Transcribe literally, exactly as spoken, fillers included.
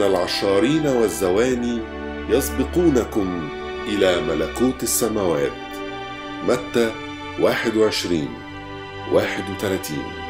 العشارين والزواني يسبقونكم إلى ملكوت السماوات. متى واحد وعشرين واحد وثلاثين.